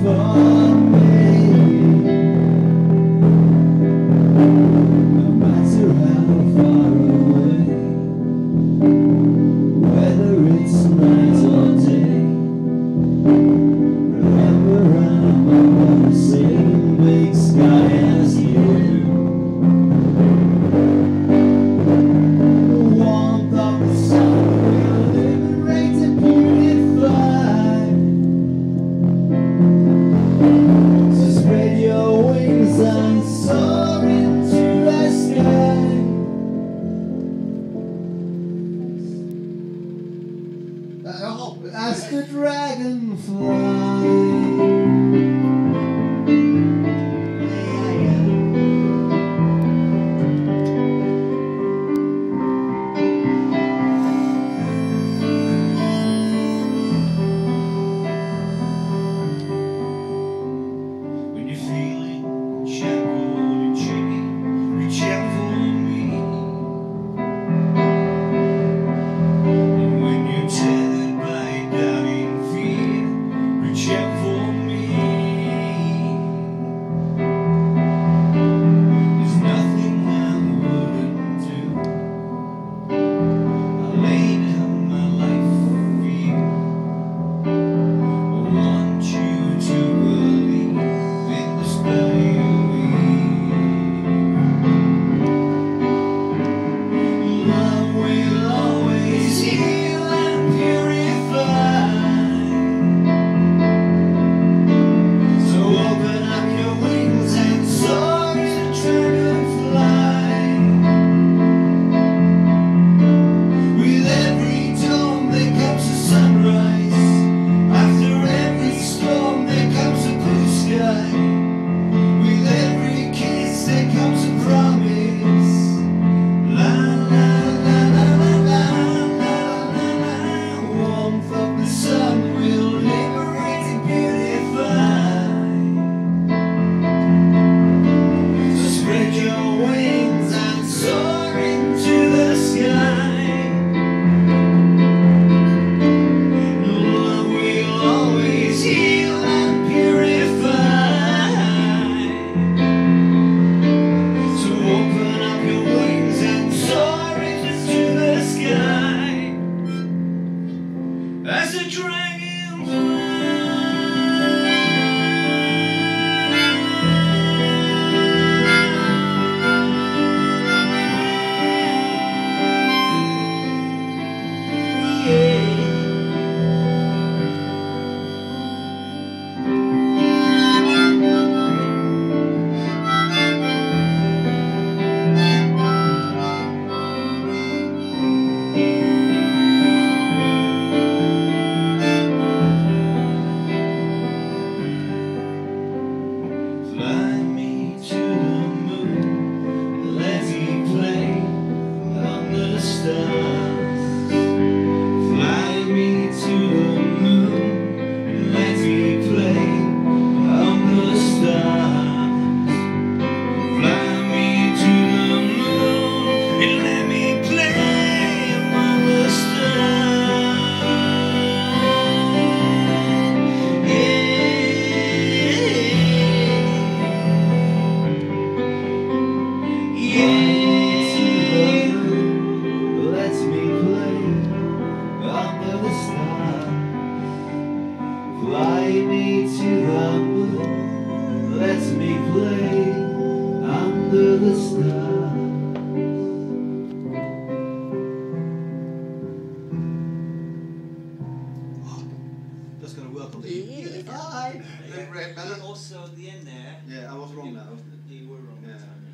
As the dragonfly. When you're feeling shackled and shaky, reach out for me. And when you're tethered by doubting fear, reach out for me. There's nothing I wouldn't do. I lay down my life for you. I want you to believe in the spell you weave. Love will always heal and purify. So open up your wings and soar as a dragonfly. With every dawn there comes a sunrise. After every storm there comes a blue sky. With every kiss there comes a promise. La la la la la la la la la. Warmth of the sun will liberate and beautify. So spread your wings and soar into the sky. Love will always heal and purify. So open up your wings and soar into the sky as a dragonfly. Fly me to the moon, let me play under the stars. Fly me to the moon, let me play under the stars. Fly me to the moon and let me play among the stars. Let me play under the stars. Fly me to the moon. Let me play under the stars. Just gonna work on the Hi. red melon. Also at the end there, Yeah, I was wrong there, wasn't it? you were wrong. Yeah.